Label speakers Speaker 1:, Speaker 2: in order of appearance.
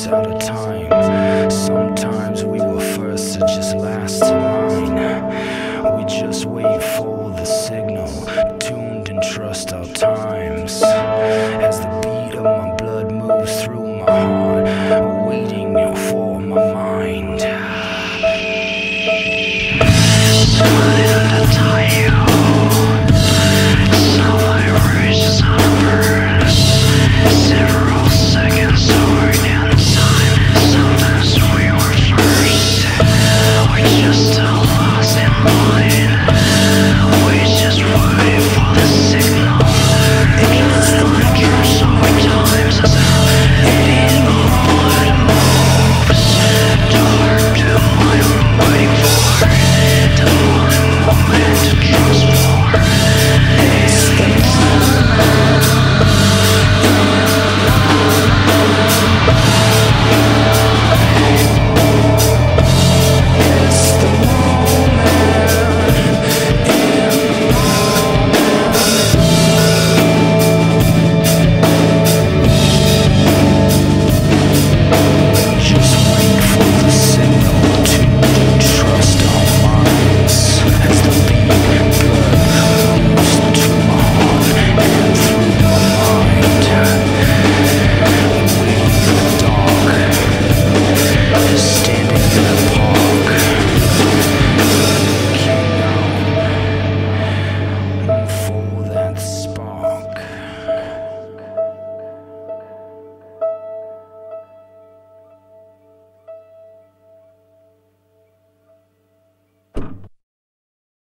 Speaker 1: always out of time. Sometimes we were first to just last in line. We just wait for the signal, tuned and trust our times. As the beat of my blood moves through my heart, waiting for my mind.